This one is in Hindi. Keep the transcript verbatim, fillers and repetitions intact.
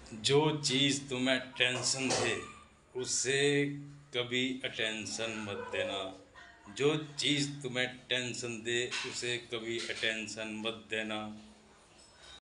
जो चीज़ तुम्हें टेंशन दे उसे कभी अटेंशन मत देना। जो चीज़ तुम्हें टेंशन दे उसे कभी अटेंशन मत देना।